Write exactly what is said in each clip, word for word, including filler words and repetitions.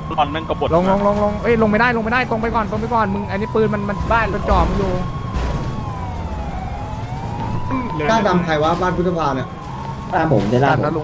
ตอนนั่งกบฏลงลงลงลงเอ้ยลงไม่ได้ลงไม่ได้ตรงไปก่อนตรงไปก่อนมึงอันนี้ปืนมันมันบ้านมันจ่อมึงอยู่กล้าดำใครวะบ้านพุทธภาเนี่ยตามผมจะล่าผม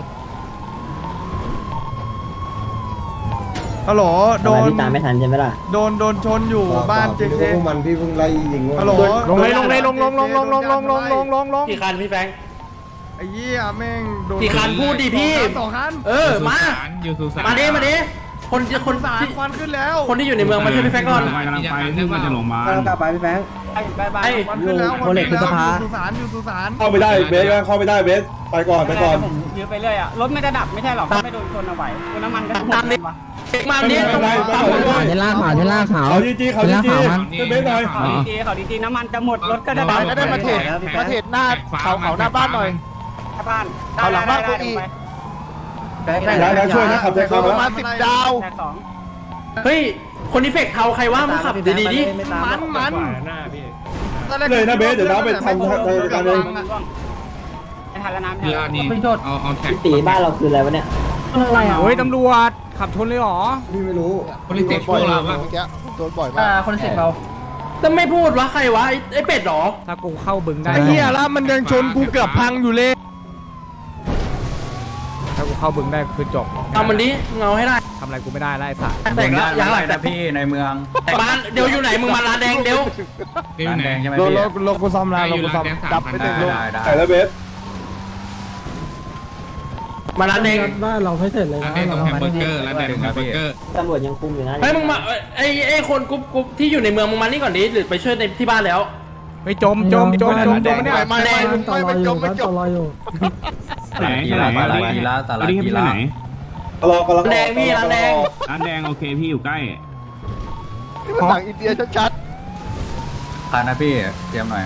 ฮัลโหลโดนพี่ตามไม่ทันใช่ไหมล่ะโดนโดนชนอยู่บ้านเจ๊พวกมันพี่เพิ่งไล่ยิงฮัลโหลลงเลยลงเลยลงลงลงลงลงลงลงลงลงลงกี่คันพี่แฟงไอ้เหี้ยแม่งโดนกี่คันพูดดิพี่สองคันเออมามาดิมาดิคนคนสารควันขึ้นแล้วคนที่อยู่ในเมืองมาช่วยพี่แฟงก่อนกำลังไปนึกว่าจะลงมากำลังกลับไปพี่แฟงไปไปควันขึ้นแล้วโคเล็กคือสภาอยู่สุสานอยู่สุสานเข้าไม่ได้เบสเข้าไม่ได้เบสไปก่อนไปก่อนผมยื้อไปเรื่อยอ่ะรถไม่จะดับไม่ใช่หรอกไม่โดนชนเอาไว้น้ำมันก็ตามดิมาดิเทล่าขาวเทล่าขาวเขาดีจีเขาดีจีเบสหน่อยเขาดีจีเขาดีจีน้ำมันจะหมดรถก็จะดับก็ได้มาเทศมาเทศหน้าเขาเขาหน้าบ้านหน่อยหน้าบ้านเขาหลังบ้านกูอีกได้ได้ช่วยนะขับใจเขาประมาณสิบดาวเฮ้ยคนนี้เฟกเทาใครว่ามึงขับดีดีดิมันมันเลยนะเบสเดี๋ยวน้าไปทำการเองไม่ทันแล้วน้ำไม่ทันแล้วนี่เอาเอาแท็กตีบ้านเราคืออะไรวะเนี่ยอะไรอ่ะโอ้ยตำรวจขับชนเลยหรอพี่ไม่รู้คนที่เจ็บพวกเราอะโดนบ่อยมากคนเจ็บเราจะไม่พูดว่าใครวะไอ้เป็ดหรอถ้ากูเข้าบึงได้ไอ้เหี้ยแล้วมันยังชนกูเกือบพังอยู่เลยถ้ากูเข้าบึงได้คือจบทำมันดิเงาให้ได้ทำอะไรกูไม่ได้ไล่สัตว์แต่ก็ยังไรแต่พี่ในเมืองบ้านเดี๋ยวอยู่ไหนมึงมาร้านแดงเดี๋ยวร้านแดงใช่ไหมพี่โลโลกูซ้อมแล้วโลกูซ้อมดับไปหนึ่งลูกใส่แล้วเบสมาร้านแดงบ้านเราไม่เสร็จเลยนะเราแฮมเบอร์เกอร์ร้านแดงแฮมเบอร์เกอร์ตำรวจยังคุมอยู่นะเฮ้ยมึงมาไอ้ไอ้คนกรุ๊ปกรุ๊ปที่อยู่ในเมืองมึงมานี่ก่อนดิหรือไปช่วยในที่บ้านแล้วไปจมจมจมจมจมเนี่ยไม่ไม่ไม่ไม่จมไม่จมไหนไหนอะไรกีฬาสาระกีฬาไหนรอกำลังแดงพี่ร้านแดงร้านแดงโอเคพี่อยู่ใกล้นี่มันต่างอินเดียชัดๆคันนะพี่เตรียมหน่อย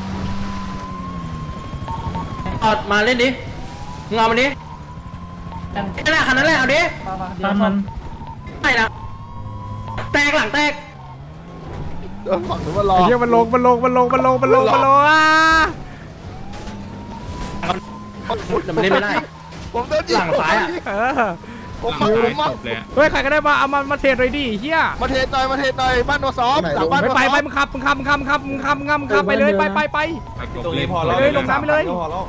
ออดมาเล่นดิเงามันดินั่นแหละคันนั้นแหละเอาดิมันใช่นะแตกหลังแตกโดนฝั่งนู้นมารอไอ้เหี้ยมันลงมันลงมันลงมันลงมันลงมันลงอ่ะแต่มันเล่นไม่ได้ผมเดินหลังซ้ายอ่ะผมมาผมมาเฮ้ยใครก็ได้มาเอามามาเทรดเลยดิเฮียมาเทรดหน่อยมาเทรดหน่อยบ้านโนซอฟสามบ้านไปไปมึงขับมึงขับมึงขับมึงขับมึงขับมึงขับมึงขับไปเลยไปไปไปตรงนี้พอแล้วเลยลงน้ำไปเลย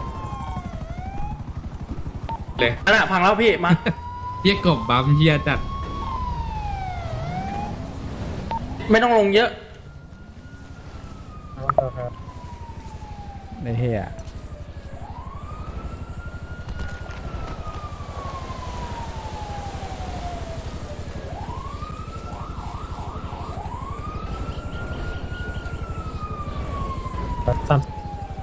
เลยอันน่ะพังแล้วพี่มาเฮียกบบัมเฮียจัดไม่ต้องลงเยอะในเฮียซ้ำ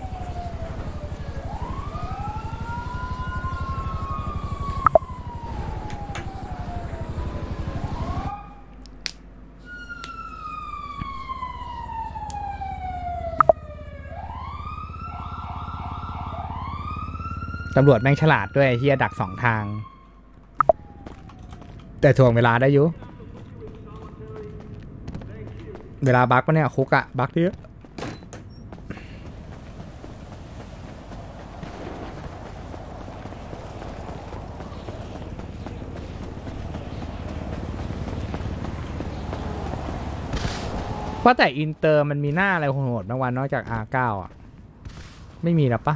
ตำรวจแม่งฉลาดด้วยเฮียดักสองทางแต่ถ่วงเวลาได้อยู่เวลาบักปะเนี่ยคุกอะบักเยอะว่าแต่อินเตอร์มันมีหน้าอะไรโหดๆบางวันนอกจาก อาร์ เก้า อ่ะไม่มีหรอปะ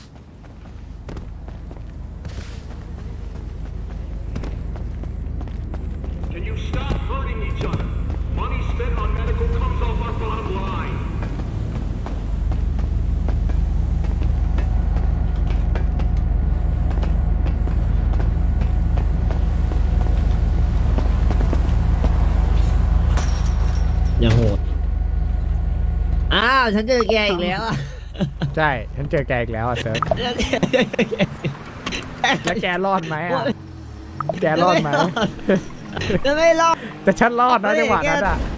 อย่าโหดอ้าวฉันเจอแกอีกแล้วอ่ะใช่ฉันเจอแกอีกแล้วอ่ะเซิร์ฟแล้วแกรอดไหมอ่ะแกรอดไหมจะไม่รอดแต่ฉันรอดนะจังหวะนั้นอ่ะ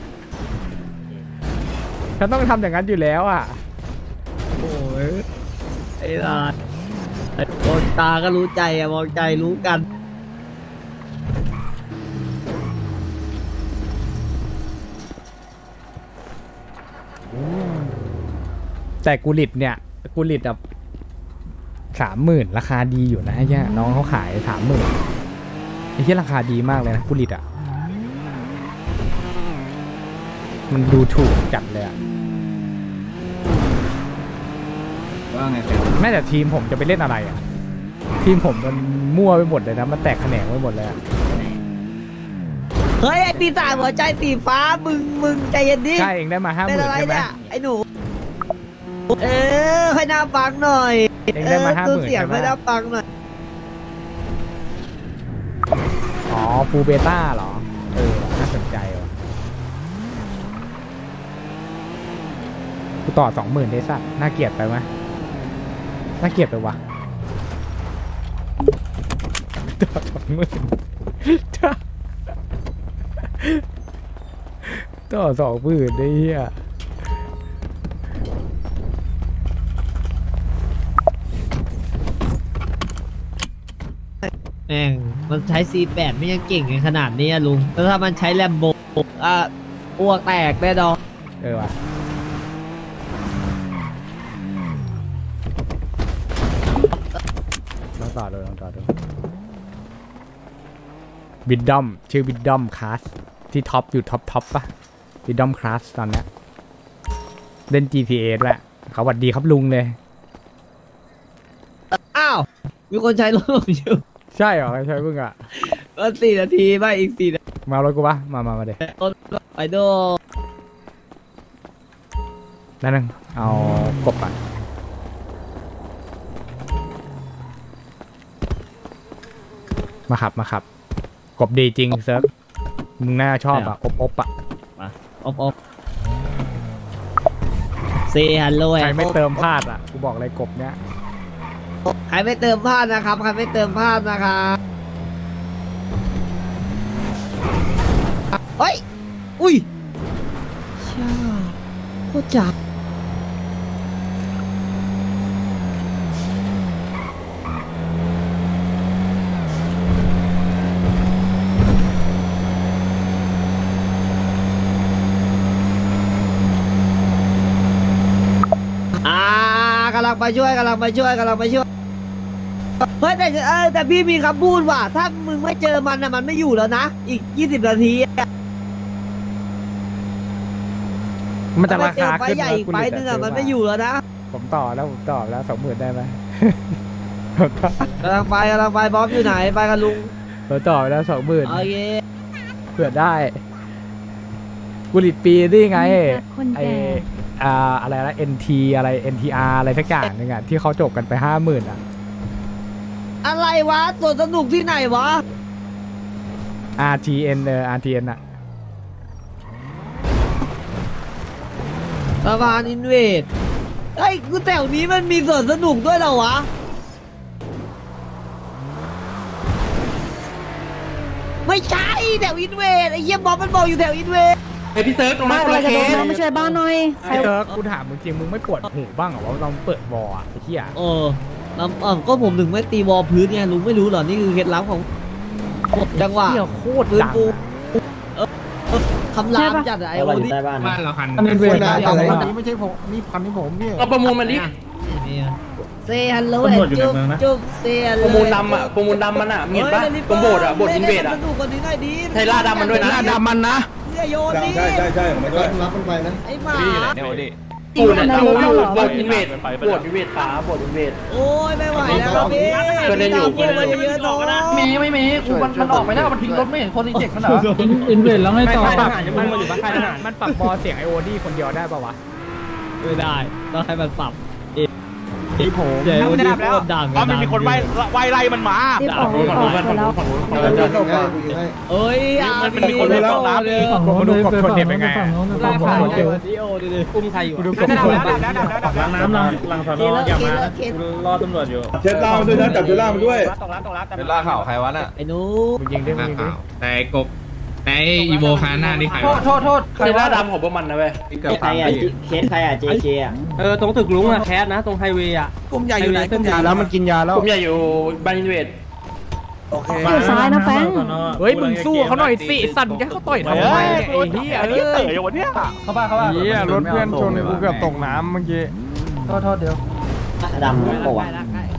ฉันต้องทำอย่างนั้นอยู่แล้วอ่ะโอ้ยไอ้ลาดมองตาก็รู้ใจอ่ะมองใจรู้กันแต่กูลิดเนี่ยกูลิดแบบสามหมื่นราคาดีอยู่นะไอ้เหี้ยน้องเขาขายสามหมื่นไอ้เหี้ยราคาดีมากเลยนะกูลิดอ่ะมันดูถูกจัดเลยอะว่าไงเต็มแม้แต่ทีมผมจะไปเล่นอะไรอะทีมผมมันมั่วไปหมดเลยนะมันแตกแขนงไปหมดเลยอะเฮ้ยไอปีศาจหัวใจสีฟ้ามึงมึงใจเย็นดิใช่เองได้มาห้าหเป็นมื่นอะไรใช่ไหมเนี่ยไอหนูเออให้น่าฟังหน่อยเองได้มาห้าหมื่นเสียงใช่ไหมให้น่าฟังหน่อยอ๋อฟูเบต้าเหรอเออน่าสนใจว่ะกูต่อสองหมื่นได้สักน่าเกลียดไปไหมน่าเกลียดไปวะต่อสองหมื่นต่อสองหมื่นได้เหี้ยแม่งมันใช้ ซี แปด ไม่ยังเก่งกันขนาดนี้อะลุงแล้วถ้ามันใช้แลมโบอ่ะอ้วกแตกแน่นอนเออว่ะลองต่อดูลองต่อดูบิดดอมชื่อบิดดอมคลาสที่ท็อปอยู่ท็อปท็อปปะบิดดอมคลาสตอนเนี้ยเล่น จี ที เอ ด้วยเขาหวัดดีครับลุงเลยอ้าวมีคนใช้รถผมอยู่ใช่เหรอใช่มึงอ่ะก็สี่นาทีไม่อีกสี่นาทีมาเอารถกูปะมามามาเดี๋ยวรถไปโดนั่นนึงเอากบก่อนมาขับมาขับกบดีจริงเซิร์ฟมึงน่าชอบอ่ะอบอบอ่ะอบอบเซฮัลโหลใครไม่เติมพลาดอ่ะกูบอกเลยกบเนี้ยใครไม่เติมพลาดนะครับใครไม่เติมพลาดนะครับเฮ้ยอุ้ยช่าโคตรจับอ่ากำลังไปช่วยกำลังไปช่วยกำลังไปช่วยเฮ้ยแต่เออแต่พี่มีคำพูดว่าถ้ามึงไม่เจอมันนะมันไม่อยู่แล้วนะอีกยี่สิบนาทีอะมันจะราเจคาอไฟขึ้นใหญ่อีกไฟนึงอะมันไม่อยู่แล้วนะผมต่อแล้วผมต่อแล้วสองหมื่นได้ไหมกำลังไปกำลังไปบอสอยู่ไหนไปกับลุงผมต่อไปแล้วสองหมื่นโอเคเผื่อได้กุลิตปีนี่ไงไออ่าอะไรนะ เอ็น ที อะไร เอ็น ที อาร์ อะไรทักอย่างนึงอ่ะที่เขาจบกันไปห้าหมื่นอ่ะอะไรวะตัวสนุกที่ไหนวะอาร์ ที เอ็น เออ อาร์ ที เอ็น อ่ะสะพานอินเวดไอ้ยกูแถวนี้มันมีสวนสนุกด้วยเหรอวะไม่ใช่แถวอินเวดไอ้เยี่ยบอสมันบอกอยู่แถวอินเวดไอพี่เซิร์ฟตรงนั้นคนละเคสไม่ใช่บ้านหน่อยไอ้เติร์กกูถามมึงจริงมึงไม่ปวดหูบ้างเหรอว่าเราเปิดวอลอ่ะไอ้เหี้ยเออลำเออก็ผมถึงไม่ตีวอลพื้นไงลุงไม่รู้เหรอนี่คือเคล็ดลับของจังหวะเหี้ยโคตรพื้นดังปูอะเออเออคำรามจัดอะไอโอนี่บ้านเราคันอันนี้เวลาอะไรนี้ไม่ใช่ผมนี่พันที่ผมพี่เราประมูลมันดิเซฮัลโหลแอนจุ๊บจุ๊บเซฮัลโหลประมูลดำอ่ะประมูลดำมันอ่ะมีเห็นปะตรงโบสถ์อ่ะโบสถ์อินเวดอ่ะสนุกกว่านี้หน่อยดิไทยล่าดำมันด้วยนะดำมันนะเสื้อโยนดิใช่ใช่ใช่ของมันด้วยรับมันไปนะไอ้หมาปูนอ่ะอยู่อยู่โบสถ์อินเวดโบสถ์อินเวดฟ้าโบสถ์อินเวดโอ้ยไม่ไหวแล้วพี่เพื่อนเล่นอยู่พี่มาเยอะๆน้องมีไม่มีกูมันมันออกไปแล้วมันทิ้งรถไม่เห็นคนรีเจ็คมันเหรออินเวสแล้วไงต่อมันปรับมันมันปรับบอลเสียงไอโอดี้คนเดียวได้ป่าวะไม่ได้ต้องให้มันปรับที่ผมเดี๋ยวมันดังดังอ๋อมันมีคนไล่ไล่ไล่มันมาที่ปอกที่ปอกไปแล้วเอ้ยอ่ะมันมีคนเล่นแล้วนะเลยมาดูกบชนเด็ดเป็นไงอะราคาเดียวดิโอดิอุ้มใครอยู่กูดูกบดับชนแล้วดับแล้วดับแล้วดับแล้วน้ำลังลังสอนออย่ามานะรอตำรวจอยู่เช็ดล่างด้วยนะจับเช็ดล่างด้วยตกแล้วตกแล้วเป็นล่าข่าวใครวะน่ะไอ้หนูมึงยิงได้มึงยิงได้แต่กบแต่อีโวคาหน้านี่ใครโทษโทษโทษไทยล่าดำของพวกมันนะเว้ยเกือบสามปีเคสใครอ่ะ เจ เค อ่ะเออตรงตึกลุงอะแคสนะตรงไฮเวย์อะกลุ่มใหญ่อยู่ไหนกลุ่มใหญ่แล้วมันกินยาแล้วผมใหญ่อยู่บ้านอินเวดโอเคอยู่ซ้ายนะแฟงเฮ้ยมึงสู้เขาหน่อยสิสัตว์มึงจะให้เขาต่อยทำไมเนี่ยไอ้เหี้ยอันนี้เต๋อวันเนี้ยเข้าบ้านเข้าบ้านเหี้ยรถเพื่อนชนกูเกือบตกน้ำเมื่อกี้โทษโทษเดี๋ยวดำโอ้วะใกล้ใกล้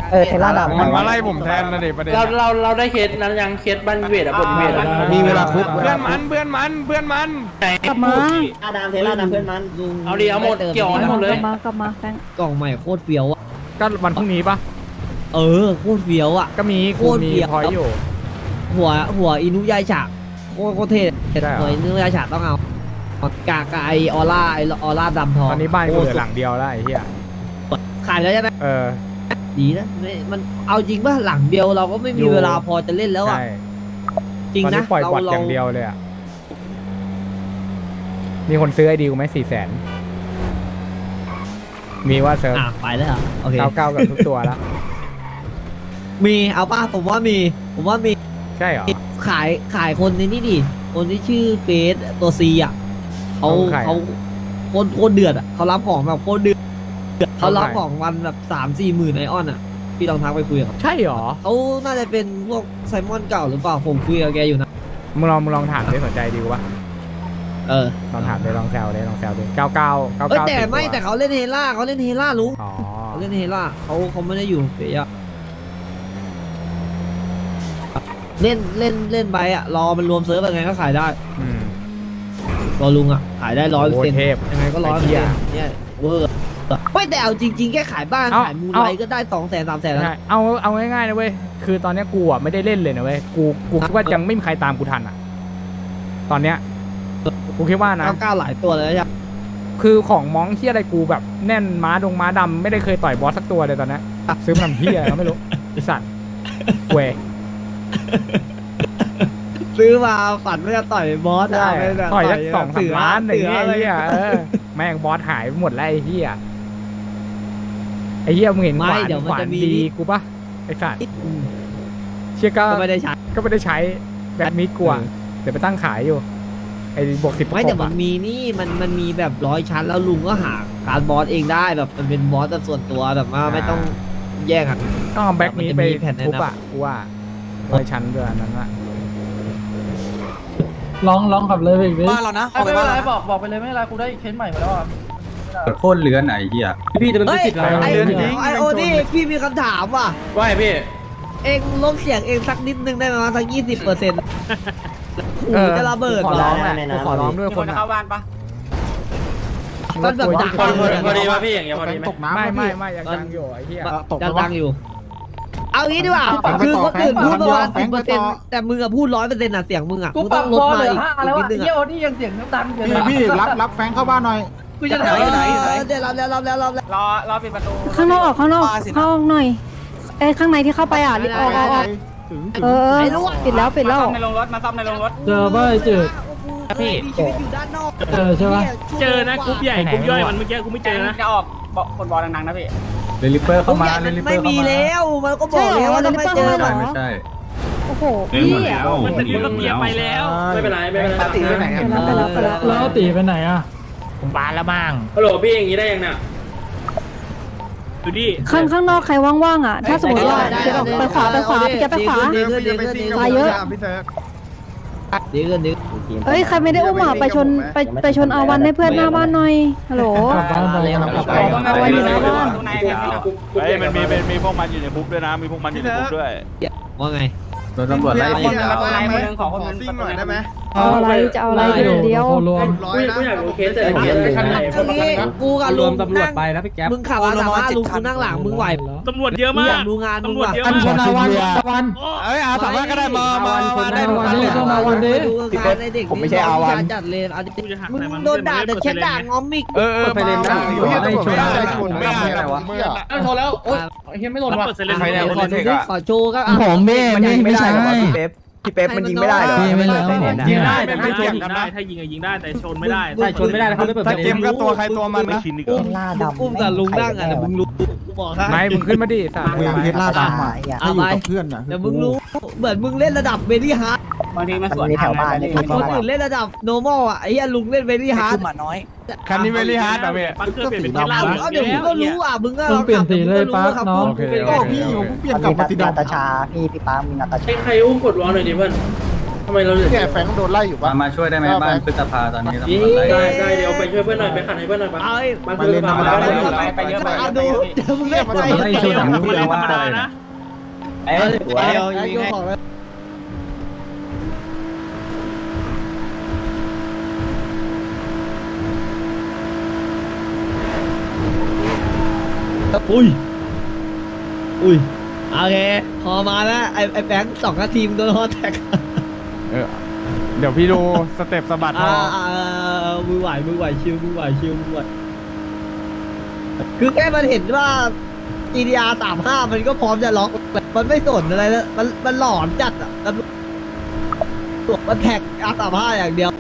เออเทล่าดำมันมาไล่ผมแทนนะเด็กประเด็นเราเราเราได้เคสนั้นยังเคสบันเวทอะบนเวทอะมีเวลาคุกเพื่อนมันเพื่อนมันเพื่อนมันกลับมาดำเทล่าดำเพื่อนมันเอาดีเอาหมดเกี่ยวให้หมดเลกยลับมากลับมาแฟงกล่องใหม่โคตรเฟี้ยวอ่ะก็วันพรุ่งนี้ปะเออโคตรเฟี้ยวอ่ะก็มีโคกูตรมีเฟี้ยวพอยอยู่หัวหัวอินุยายฉากโคตรโคตรเท่ได้เหรอหัวอินุยายฉากต้องเอากากาไอออร่าไอออร่าดำทองตอนนี้บ้านกูเหลือหลังเดียวแล้วไอ้เหี้ยขายแล้วใช่ไหมเออดีนะไม่มันเอาจริงป่ะหลังเดียวเราก็ไม่มีเวลาพอจะเล่นแล้วอ่ะใช่จริงตอนนะนี้ปล่อยบอทอย่างเดียวเลยอ่ะมีคนซื้อไอดีกูไหมสี่แสนมีว่าเซิร์ฟอ่ะไปแล้วเหรอโอเคเก้าเก้ากับทุกตัวแล้วมีเอาป่ะผมว่ามีผมว่ามีใช่เหรอขายขายคนในนี่ดิคนที่ชื่อเฟสตัวซีอ่ะเขาเขาขายเขาโคตรโคตรเดือดอ่ะเขารับของแบบโคตรเดือดเขารับเขาขายของวันแบบสามสี่หมื่นไอออนอ่ะพี่ลองทักไปคุยกับเขาใช่เหรอเขาน่าจะเป็นพวกไซมอนเก่าหรือเปล่าผมคุยกับแกอยู่นะมึงลองมึงลองถามดิสนใจดีกว่าเออลองถามดิลองแซวดิลองแซวดิเก้าเก้าเก้าเอ้ยเก้าแต่ไม่แต่เขาเล่นเฮล่าเขาเล่นเฮล่าลุงอ๋อเขาเล่นเฮล่าเขาเขาไม่ได้อยู่เฟียเล่นเล่นเล่นไปอ่ะรอมันรวมเซิร์ฟยังไงก็ขายได้อืมรอลุงอ่ะขายได้ร้อยเปอร์โอ้เซ็นต์เทพยังไงก็ร้อยไอ้เปอร์เหี้เซ็ยนต์เนี่ยเวอร์ไม่แต่เอาจริงๆแค่ขายบ้านเอ้าขายมูลเอ้าไลท์ก็ได้สองแสนสามแสนแล้วใช่เอาเอาง่ายๆนะเว้ยคือตอนเนี้ยกูอ่ะไม่ได้เล่นเลยนะเว้ยกูกูคิดว่ายังไม่มีใครตามกูทันอ่ะ ตอนเนี้ยกูคิดว่านะเก้าเก้าหลายตัวเลยนะจ๊ะคือของมองที่อะไรกูแบบแน่นม้าดงม้าดำไม่ได้เคยต่อยบอสสักตัวเลยตอนนี้ซื้อมาทำเฮียก็ไม่รู้ไอสัตว์เว้ยซื้อมาฝันว่าจะต่อยบอสได้ะไปแบบต่อยสักสองสามล้านอย่างเงี้ยไอ้สืเฮียเออแม่งบอสหายไปหมดแล้วไอ้เฮียไอ้เฮียมึงเห็นขไม่วานเดี๋ยวมันขวานจะมีดีกูปะไอ้สัตว์อืมเชี่ยก็ก็ไม่ได้ใช้ก็ไม่ได้ใช้แบบนี้กลัวเดี๋ยวไปตั้งขายอยู่ไอ้บวกสิบไม่แต่มันมีนี่มันมันมีแบบร้อยชั้นแล้วลุงก็หาการบอสเองได้แบบมันเป็นบอสแบบส่วนตัวแบบว่าไม่ต้องแยกอ่ะต้องเอาแบ็กนี้ไปมันจะมีแผ่นแนะนำทุบอ่ะกูว่าร้อยชั้นด้วยอันนั้นอะร้องร้องขับเลยไปอีกนิดบ้านเรานะไม่เป็นไรบอกบอกไปเลยไม่เป็นไรกูได้เคสใหม่มาแล้วอ่ะโคตรเลื้อนไหนเหี้ยพี่จะเป็นเฮ้ยผิดอะไรไอเดือนจริงไอโอนี่พี่มีคำถามว่ะว่าไงพี่เองลดเสียงเองสักนิดนึงได้ไหมวะสักยี่สิบเปอร์เซ็นต์หูจะระเบิดขอเหรร้อองแหละกูขอร้องด้วยมีคคนนจะอะเข้าบ้านปะมันแบบดังพอพอพอดีป่ะพี่อย่างเงี้ยพอดีไหมไม่ไม่ไม่ยังดังอยู่ไอ้เหี้ยดังๆอยู่ เอางี้ดีกว่าคือคนอื่นพูดประมาณสิบเปอร์เซ็นต์แต่มึงอะพูดร้อยเปอร์เซ็นต์อะเสียงมึงอะกูมึงปต้รัอบ งลดพอมาเหลืออีกห้าอีแล้วกอ่ะนิดนึงเยี่ยอะวนี่ยังเสียงดังอยู่พี่เลยพี่รับรับแฟงเข้าบ้านหน่อยกูจะถอยไหนไหนเดี๋ยวเราแล้วเราแล้วเราแล้วรอรอปิดประตูข้างนอกออกข้างนอกเข้าออกหน่อยเอ้ยข้างในที่เข้าไปอ่ะรีบออกออกออกถึงเออเออปิดแล้วปิดมาแล้วซ่อมในโรงรถมาซ่อมในโรงรถเจอป่ะไอ้จืดพี่มีชีวิตอยู่ด้านนอกเจอใช่ปะเจอนะกรุ๊ปใหญ่กลุ่มย่อยมันเมื่อกี้กูไม่เจอนะจะออกบอกคนบอลดังๆนะพี่เรลิเปอร์กรุ๊เข้าปมาใหญ่เรมันลิเปอไม่ร์เข้ามีมาแล้วมันก็บอกแล้วว่าต้องไปเจอไม่หรอใช่ไม่ใช่โอ้โหพี่อ่ะมันตึกมันก็เปียไปแล้วไม่เป็นไรไม่เป็นไรตีไปไหนกันไปแล้วไปแล้วไปแล้แล้ววตีไปไหนอ่ะผมบานแล้วมั่งฮัลโหลพี่อย่างงี้ได้ยังเนี่ยดูดิข้างข้างนอกใครว่างๆอ่ะถ้าสมมติว่าจะออกไปขวาไปขวาพี่จะไปขวาดีขึ้นดีขึ้นดีขึ้นตายเยอะพี่เซิร์ฟดีขึ้นดีเอ้ยใครไม่ได้อุ้มอ่ะไปชนไปไปชนอาวันให้เพื่อนหน้าบ้านหน่อยฮัลโหลกลับบ้านไปแล้วกลับไปต้องเอาไว้อยู่หน้าบ้านตรงไหนกันเฮ้ยมันมีมีพวกมันอยู่ในคุกด้วยนะ มีพวกมันอยู่ในคุกด้วยว่าไงโดนตำรวจไล่คยินงละแล้วคนไหนคนนึงขอคนขอนึงซิ่งหน่อยได้ไหมเอาอะไรจะเอาอะไรเดี๋ยวเดียวรวมร้อยกูนะกูอยากรู้เคสแต่ละเคสเลยคืองี้กูกับลุงตำรวจไปแล้วพี่แก๊ปมึงขับมาสามารถลุงกูนั่งหลังมึงไหวตำรวจเยอะมากอยากดูงานมึงว่ะอันชนาวันวันเอ้ยอาสามารถก็ได้มามามาได้ชนาวันนี่ชนาวันนี้ดูงานในเด็กผมไม่ใช่อาวันจัดเลยเอาดิมึงโดนด่าแต่เช็ดด่างอมอีกเออเออไปเล่นได้อยู่ที่ตำรวจไม่ได้ชนไม่ได้อะไรวะเอาโทรแล้วโอ๊ยเฮียไม่หล่นว่ะใครเนี่ยคนเทคอะขอโชว์ก็ผมเบ้มันยิงไม่ใช่พี่เป๊ปมันยิงไม่ได้หรอยิงไม่ได้ยิงได้แต่ไม่เกี่ยงกันนะถ้ายิงอะยิงได้แต่ชนไม่ได้ใช่ชนไม่ได้เขาไม่เปิดถ้าเกมก็ตัวใครตัวมันนะอุ้มแต่ลุงนั่งอ่ะเดี๋ยวมึงรู้กูบอกให้ไม่มึงขึ้นมาดิสัตว์มึงเพชรล่าดำอ่ะถ้าอยู่กับเพื่อนอ่ะเดี๋ยวมึงรู้เหมือนมึงเล่นระดับเบลี่ฮาร์ดบางทีมันสวนทางบ้านเลยคนอื่นเล่นระดับโนมอลอ่ะไอ้เหี้ยลุงเล่นเบลี่ฮาร์ดคันนี้เวลี่ฮาร์ดเหรอพี่ปังเกอร์เปลี่ยนเป็นเทล่าเอาเดี๋ยวมึงก็รู้อ่ะมึงก็ต้องเปลี่ยนสีเลยปั๊บน้องก็พี่ผมเปลี่ยนกลับมาสีดำใครใครอุ้มกดวอลหน่อยดิเพื่อนทำไมเราเหลือเนี่ยแฟงโดนไล่อยู่มาปะมาช่วยได้ไหมบ้านพฤษภาตอนนี้ตำรวจไล่ได้ได้เดี๋ยวไปช่วยเพื่อนหน่อยไปขัดให้เพื่อนหน่อยปะเอามาคือพามาไปเยอะไปเอาดูเดี๋ยวมึงเล่นไปไล่ช่วยผมรู้ว่าอะไรนะเอ้ยเดี๋ยวยิงของแล้วอุ้ยอุ้ยโอเคพอมาแล้วไอ้ไอ้แบงค์สองนาทีมโดนฮอตแท็กเออเดี๋ยวพี่ดูสเต็ปสะบัดอ่าพออ่ามือไหวมือไหวชิวมือไหวชิวมือไหวคือแค่มันเห็นว่า จี ดี อาร์ สามห้ามันก็พร้อมจะล็อกมันไม่สนอะไรแล้วมันมันหลอนจัดอ่ะมันมันแท็ก อาร์ สามห้าอย่างเดียว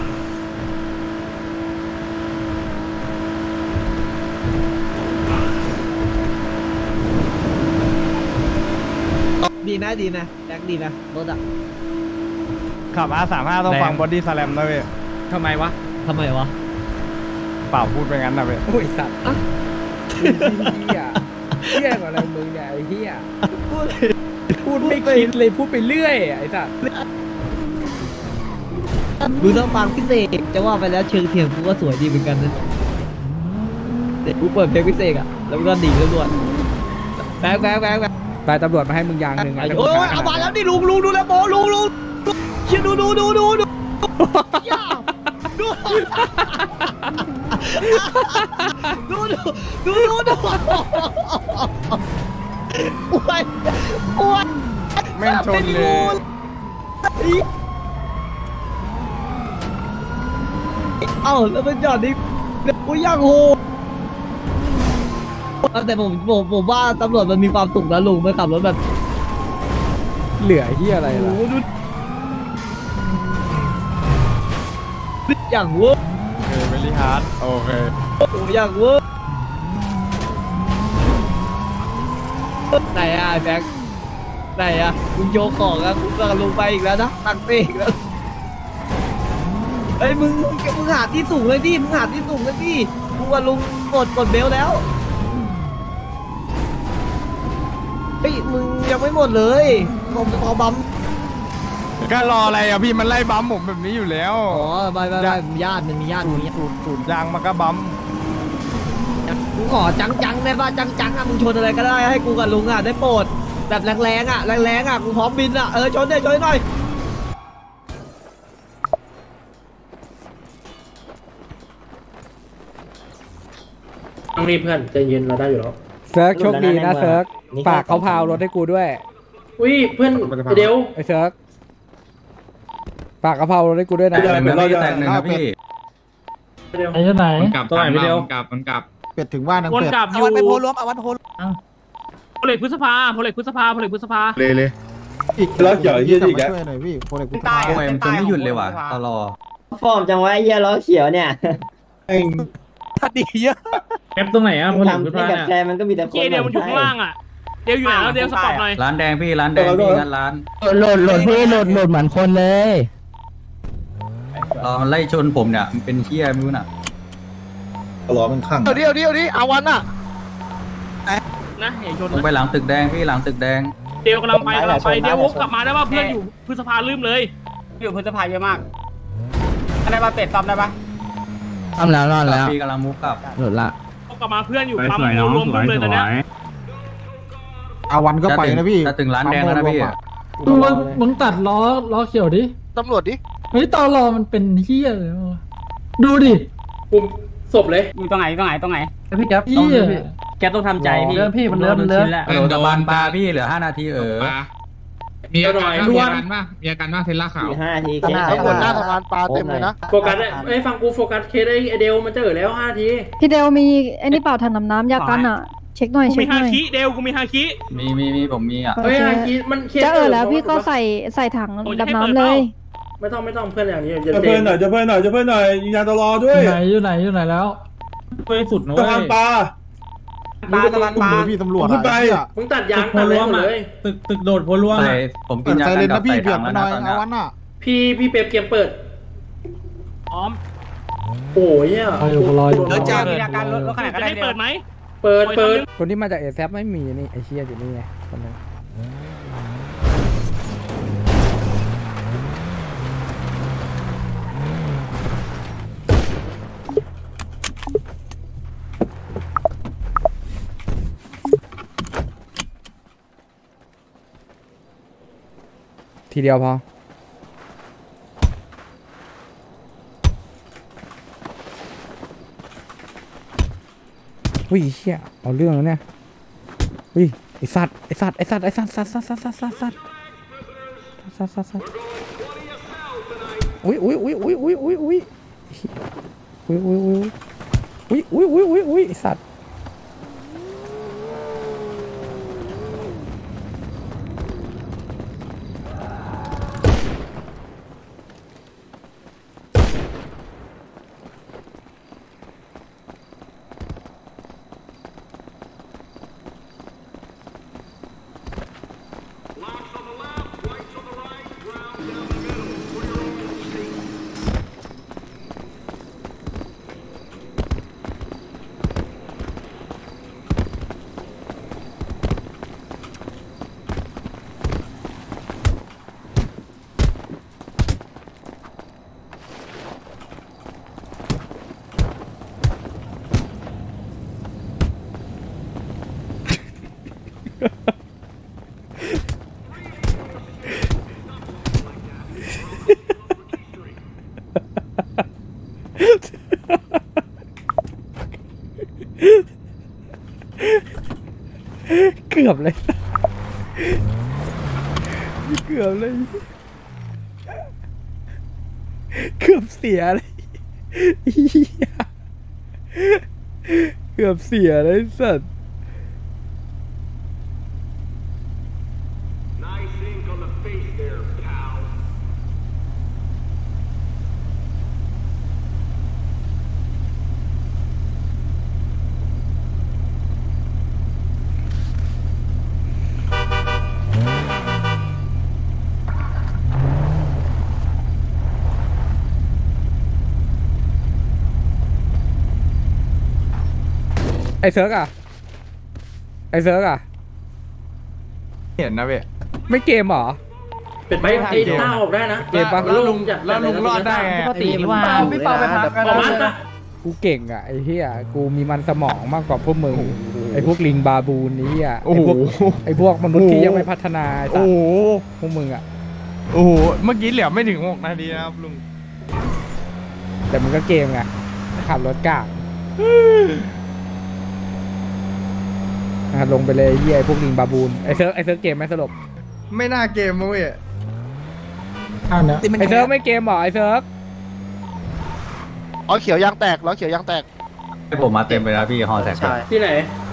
ดีไหมดีไหมแบงค์ดีไหมรถอ่ะขับ อาร์ สามห้า ต้องฟังบอดี้สแลมนะเว้ยทำไมวะทำไมวะเปล่าพูดไปงั้นนะเว้ยโอ้ยสัตว์เฮียเฮียกว่าอะไรมึงเนี่ยไอ้เฮียพูดไม่คิดเลยพูดไปเรื่อยไอ้สัตว์มึงต้องฟังพิเศษจะว่าไปแล้วเชิงเทียมกูก็สวยดีเหมือนกันนะเด็กกูเปิดเพลงพิเศษอ่ะแล้วก็หนีตำรวจแบงค์แบงค์แบงค์ไปตำรวจมาให้มึงยางหนึ่งโอ้ยเอามาแล้วนี่ลุงลุงดูแล้วโบลุงลุงเชี่ยดูดูดูดูดูย่าดูดูดูดูดูโอ้ยโอ้ยแม่งชนเลยเอ้าแล้วมันจอดนี่กูยังโหแต่ผมผมผมว่าตำรวจมันมีความสุขนะลุงมันขับรถแบบเหลือเฮียอะไรล่ะอย่างเวอร์เออเวลี่ฮาร์ดโอเคโอ้อย่างเวอร์ไหนอะแบงค์ไหนอะคุณโยกของอะคุณก็ลงไปอีกแล้วนะตั้งเต้อีกแล้วเฮ้ยมึงมึงหาที่สูงเลยดิมึงหาที่สูงเลยดิกูว่าลุงกดกดเบลแล้วเฮ้ยมึงยังไม่หมดเลยผมพอบัมก็รออะไรอ่ะพี่มันไล่บัมผมแบบนี้อยู่แล้วอ๋อไม่ไม่ไม่ญาติมันมีญาติสูมีดสูดสูดยางมันก็บัมกูขอจังจังได้ป่ะจังจังอะมึงชนอะไรก็ได้ให้กูกับลุงอะได้โปรดแบบแรงๆอะแรงๆอะกูพร้อมบินอะเออชนได้ชนหน่อยต้องรีบเพื่อนใจเย็นเราได้อยู่แล้วเซิร์กโชคดีนะเซิร์กฝากเขาพาวรถให้กูด้วยอุ้ยเพื่อนเดี๋ยวไอ้เซิร์กฝากเขาพาวรถให้กูด้วยนะแตกหนึ่งนะพี่แตกหนึ่งนะพี่ไอ้ไหนกลับตัวไหนพี่เดียวกลับมันกลับเป็ดถึงบ้านนะวนเป็ดกลับอยู่วันไปโพลรวมเอาวันโพลโพลิตพฤษภาโพลิตพฤษภาโพลิตพฤษภาเลยเลยอีกแล้วเกี่ยวยี่อีกแล้วช่วยหน่อยพี่โปรเล็กกูโอ้ยมันจนไม่หยุดเลยว่ะตลอดฟอร์มจังวะไอ้เหี้ยล้อเขียวเนี่ยเองถ้าดีเยอะแอปตรงไหนอ่ะโพลิตพฤษภาเนี่ยแกมันก็มีแต่คนเกียร์เดียวมันอยู่ข้างล่างอ่ะเดียวอยู่ไหนแล้วเดียวสปอร์ตหน่อยร้านแดงพี่ร้านแดงพี่งั้นร้านโหลดโหลดพี่โหลดโหลดเหมือนคนเลยรอมันไล่ชนผมเนี่ยมันเป็นเชี่ยไม่รู้น่ะล้อมันข้างเดี๋ยวเดี๋ยวเดี๋ยวเอาวันอ่ะนะอย่าชนลงไปหลังตึกแดงพี่หลังตึกแดงเดียวกำลังไปกำลังไปเดียววกกลับมาได้ป่ะเพื่อนอยู่พฤษภาลืมเลยอยู่พฤษภาเยอะมากอะไรมาเป็ดซ้อมได้ปะทำแล้วรอดแล้วพี่กำลังมุกกลับโหลดละกลับมาเพื่อนอยู่ปั๊มรวมเลยตอนนี้เอาวันก็ไปนะพี่จะถึงร้านแดงแล้วนะพี่มึงมึงตัดล้อล้อเขียวดิตำรวจดิเฮ้ยตอรอมันเป็นเฮียเลยดูดิปุ่มศพเลยอยู่ตรงไหนตรงไหนตรงไหนพี่แก๊ปต้องแกต้องทำใจพี่เริ่มพี่มันเริ่มเริ่มโดนตะบานปลาพี่เหลือห้านาทีเออมีอาการมีอาการป่ะมีอาการป่ะเทสลาขาวห้าทีตำรวจหน้าสะพานปลาเต็มเลยนะโฟกัสไอ้ฟังกูโฟกัสเคสไอ้เดลมันเจอแล้วห้าทีพี่เดลมีไอ้นี่เปล่าถังน้ำน้ำยากันอ่ะ เช็คหน่อยกูเช็มีคหฮาน่อยคิเดวกูมีฮาคิมีมีมีผมมีอ่ะเฮ้ยฮาคิมันเคสจะเออแล้วพี่ก็ใส่ใส่ถังดำน้ำเลยไม่ต้องไม่ต้องเพื่อนอย่างนี้จะเพื่อนหน่อยจะเพื่อนหน่อยจะเพื่อนหน่อยยิงยาตลอด้วยไหนอยู่ไหนอยู่ไหนแล้วไปสุดนะสะพานปลาปลาตะวันปลาพี่ตำรวจขึ้นไปมึงตัดยางตัดอะไรหมดเลยตึกตึกโดดโพล่วงใส่ผมกินยาใส่กัเลนนกับนะพี่ใส่เบียถัดงมาแล้วหน่นะอยตอนเนี้ยเอาวันอ่ะพี่พี่เป๊ปเกมเปิดพร้อมโอ้ยอ่ะรถจ้างมีอาการรถรถขนาดก็ได้เปิดไหมเปิดเปิดคนที่มาจากเอแซไม่มีนี่ไอเชียอยู่นี่ไงคนนึงทีเดียวพออุ้ยเชี่ยเอาเรื่องแล้วเนี่ยอุ้ยไอสัตว์ไอสัตว์ไอสัตว์ไอสัตว์สัตว์สัตว์สัตว์สัตว์สัตว์สัตว์สัตว์สัตว์สัตว์อุ้ยอุ้ยอุ้ยอุ้ยอุ้ยอุ้ยอุ้ยอุ้ยอุ้ยอุ้ยอุ้ยอุ้ยอุ้ยอุ้ยไอสัตว์เกือบเลยเกือบเลยเกือบเสียเลยเกือบเสียเลยสัตว์ไอเซิร์กอะไอเซิร์กอะเห็นนะเว้ยไม่เกมหรอเป็นไปไอ้หน้าออกได้นะเกมปะแล้วลุงจัดแล้วลุงรอดได้ไงปกตินี่ว่าพี่เปาไปพักกันออกมากูเก่งอะไอเฮียกูมีมันสมองมากกว่าพวกมึงไอพวกลิงบาบูนนี้อะไอพวกไอพวกมนุษย์ที่ยังไม่พัฒนาโอ้พวกมึงอะโอ้โหเมื่อกี้เหลือไม่ถึงหกนาทีนะครับลุงแต่มันก็เกมไงขับรถกากลงไปเลยเยี่ยพวกลิงบาบูนไอเซิร์ฟไอเซิร์ฟเกมไหมสรุปไม่น่าเกมมั้งเว้ยไอเซิร์ฟไม่เกมหรอไอเซิร์ฟล้อเขียวยางแตกล้อเขียวยางแตกให้ผมมาเต็มไปแล้วพี่ฮอแท็กที่ไหน